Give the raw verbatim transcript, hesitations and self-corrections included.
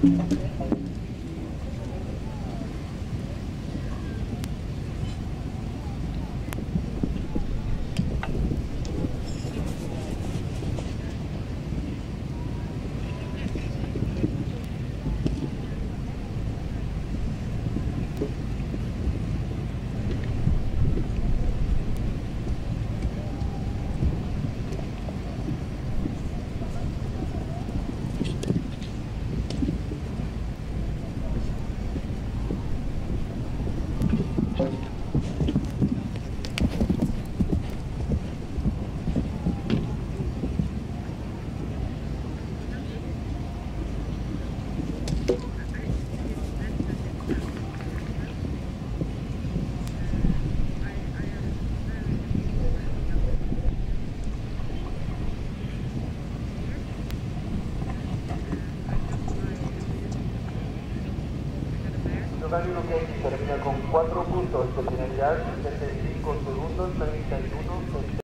Gallo que termina con cuatro puntos de finalidad, setenta y cinco segundos, treinta y uno.